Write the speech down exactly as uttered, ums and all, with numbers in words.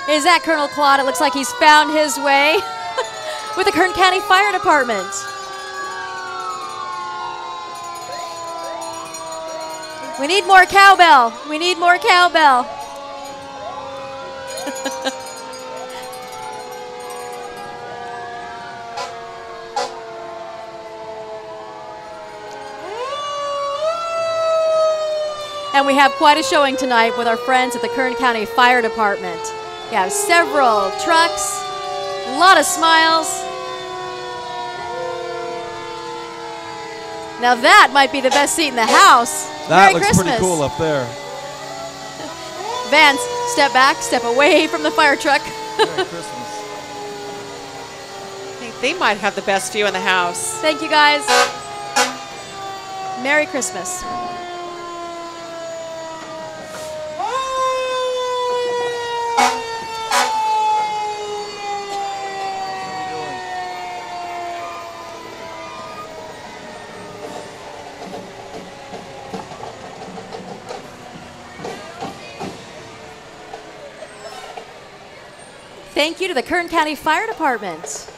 Is that Colonel Claude? It looks like he's found his way with the Kern County Fire Department. We need more cowbell. We need more cowbell. And we have quite a showing tonight with our friends at the Kern County Fire Department. We have several trucks, a lot of smiles. Now that might be the best seat in the house. That Merry looks Christmas. pretty cool up there. Vance, step back, step away from the fire truck. Merry Christmas. I think they might have the best view in the house. Thank you, guys. Merry Christmas. Thank you to the Kern County Fire Department.